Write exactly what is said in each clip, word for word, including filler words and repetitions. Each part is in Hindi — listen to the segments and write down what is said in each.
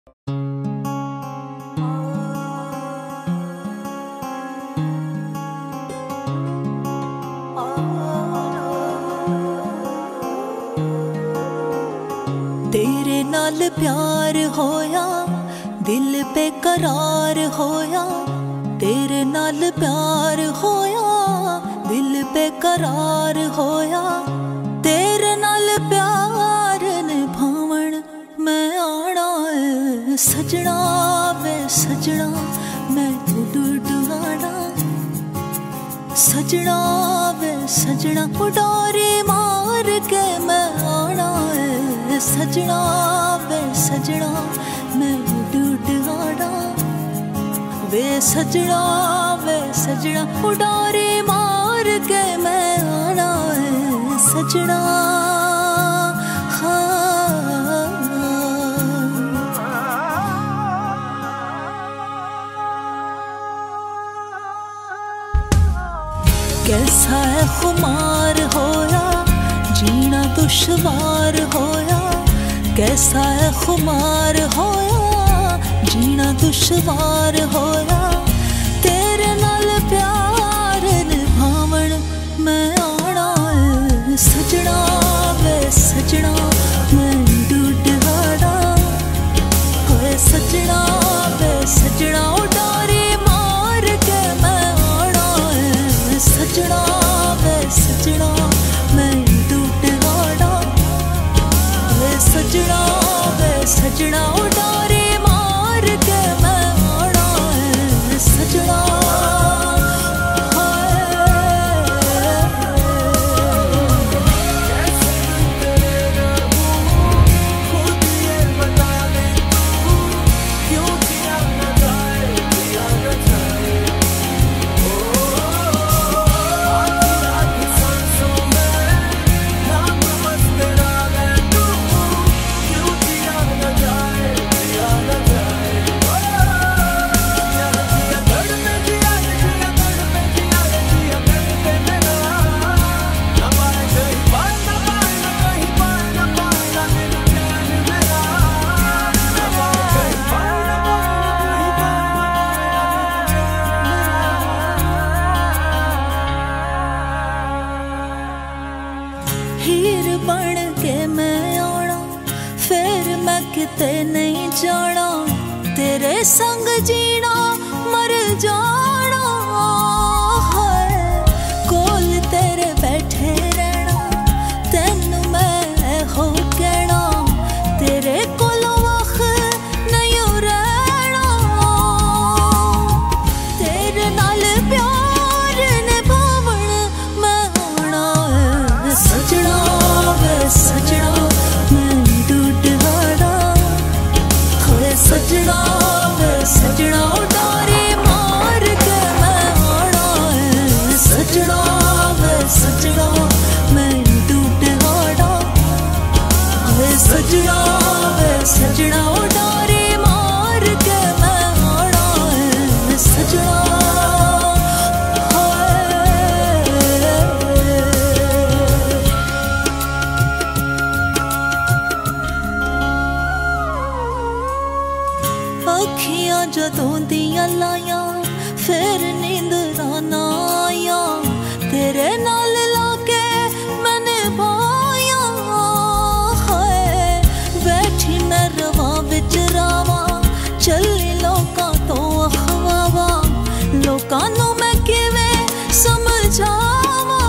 तेरे नाल प्यार होया, दिल पे करार होया। तेरे नाल प्यार होया, दिल पे करार होया। तेरे नाल प्यार निभावण मैं आना है सजना वे सजना, मैं उड उड आना सजना वे सजना। उडारी मार के मैं आना है सजना वे सजना, मैं उड उड आना वे सजना वे सजना। उडारी मार के मैं आना है सजना। कैसा है खुमार होया, जीना दुश्वार होया। कैसा है खुमार होया, जीना दुश्वार होया। तेरे नाल प्यार निभावण मैं आना है सजना वे सजना, मैं उड आना होए सजना वे सजना। उडारी मार के मैं आना है सजना वे सजना, मैं उड आना वे सजना वे सजना। उडारी मार के मैं आना है सजना। हीर बन के मैं आना, फिर मैं किते नहीं जाना। तेरे संग जीना मर जाना है, कोल तेरे बैठे रहना। तेनू मैं हो कहना, तेरे कोलों वख नहीं रहना। तेरे नाल प्यार निभावण मैं आना है सजना वे सजना, मैं उड आना होए सजना वे सजना। उडारी मार के मैं आना है सजना वे सजना, मैं उड आना होए सजना वे सजना। उडारी मार के मैं आना है सजना। अखियां जदों दियां लाया, फिर नींदरां ना आया। तेरे नाल लाके मैंने पाया है, बैठी मैं रवां विच रावां। चली लोकां तो अखवावा, लोकां नू मैं किवें समझावां।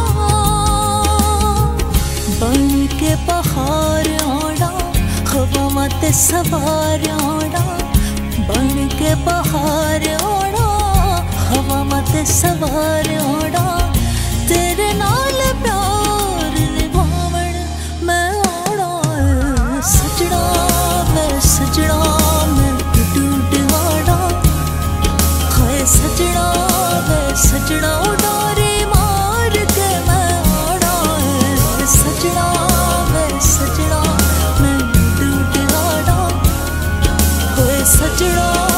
बन के पहाड़ आना, हवावां ते सवार आना। बन के पहाड़ आना, हवा मत सवार आना। तेरे नाल प्यार निभावण मैं आना है सजना वे सजना, मैं उड उड आना होए सजना वे सजना। उडारी मार के मैं आना है सजना वे सजना, मैं उड उड आना होए सजना।